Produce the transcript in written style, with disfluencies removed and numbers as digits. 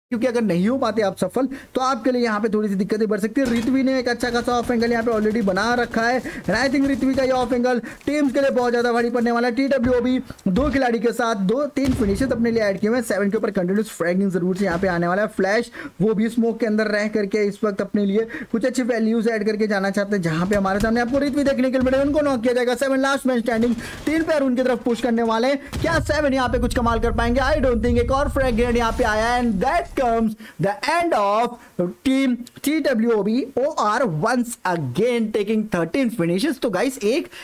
क्योंकि अगर नहीं हो पाते आप सफल तो आपके लिए यहाँ पे थोड़ी सी दिक्कतें बढ़ सकती है। रित्वी ने एक अच्छा खासा ऑफ एंगल यहाँ पे ऑलरेडी बना रखा है एंड आई थिंक रित्वी का ये ऑफ एंगल टीम्स के लिए बहुत ज्यादा भारी पड़ने वाला है। TWOB 2 खिलाड़ी के साथ 2-3 फिनिशेस अपने लिए ऐड किए हुए हैं। 7 के ऊपर कंटिन्यूस फ्रैगिंग जरूर से यहाँ पे आने वाला है। फ्लैश वो भी स्मोक के अंदर रह करके इस वक्त अपने लिए कुछ अच्छी वैल्यूज ऐड करके जाना चाहते हैं, जहां पे हमारे सामने आपको रित्वी देखने के लिए मिलेगा। उनको नॉक किया जाएगा। 7 लास्ट मैन स्टैंडिंग, 3 पैर उनकी तरफ पुश करने वाले हैं। क्या 7 यहाँ पे कुछ कमाल कर पाएंगे? I don't think. एक और फ्रैग ग्रेनेड यहाँ पे आया and that comes the end of team TWOB OR once again taking 13 finishes। तो गाइस एक